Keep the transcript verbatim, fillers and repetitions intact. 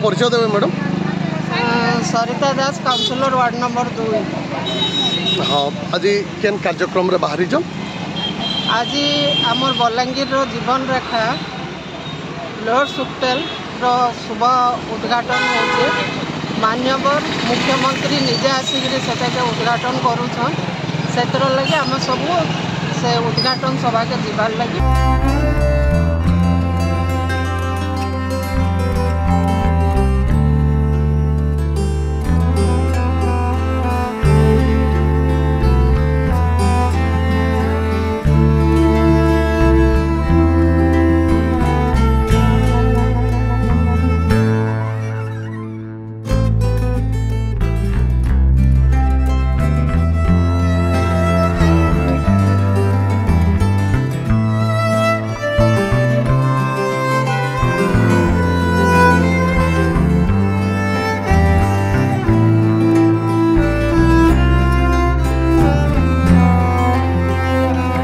परिचय देवे madam? Sarita Das, councillor ward number दुई। हाँ, आज केन कार्यक्रम रे बाहरी जो आज आमर बलांगीर रो जीवन रेखा लोअर सुक्तेल रो शुभ उद्घाटन होचे। मान्यवर मुख्यमंत्री निजे आसिक से उद्घाटन करूछन। से लगे आम सब से उद्घाटन सभा के जीवार लगे।